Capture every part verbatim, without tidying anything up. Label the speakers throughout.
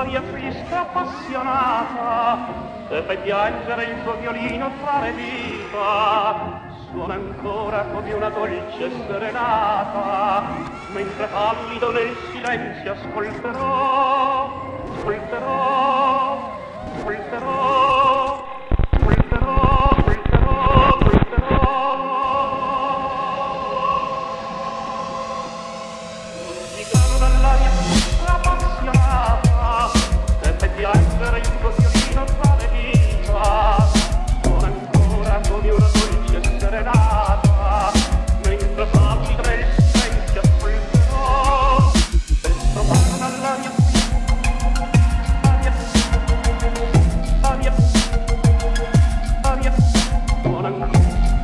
Speaker 1: dall'aria triste appassionata e fai piangere il tuo violino tra le dita. Suona ancora come una dolce serenata, mentre pallido nel silenzio ascolterò, ascolterò, ascolterò, ascolterò, ascolterò, ascolterò. Musicano dall'aria appassionata e fai piangere il tuo violino tra le dita. Suona ancora come una dolce serenata, mentre pallido nel silenzio ascolterò. Dentro parlo dall'aria aria, aria, aria, suona ancora.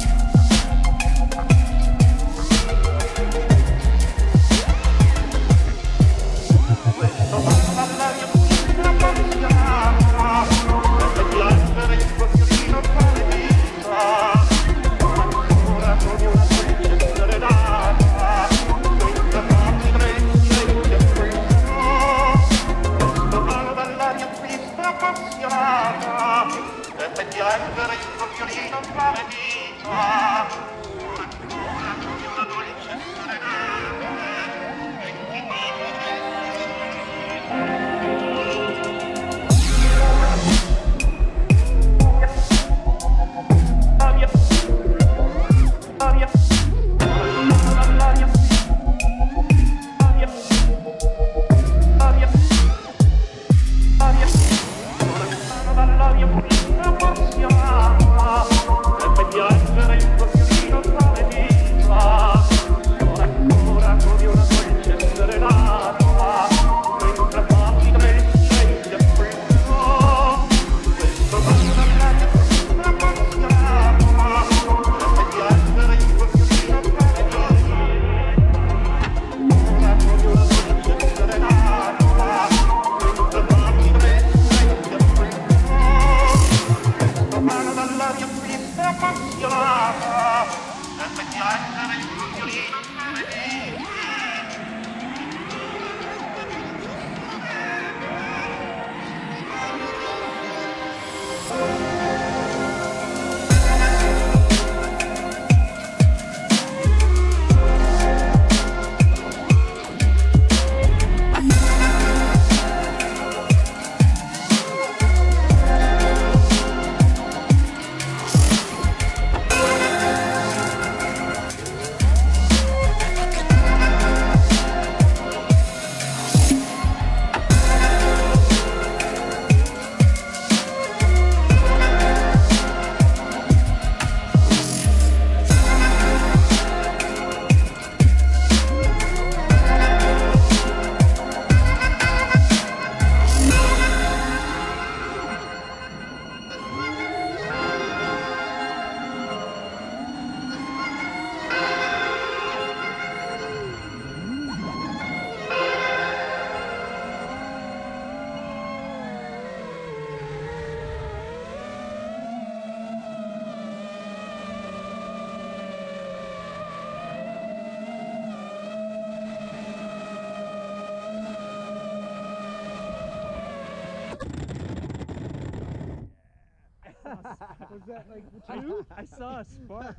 Speaker 2: Was that like two? I saw a spark.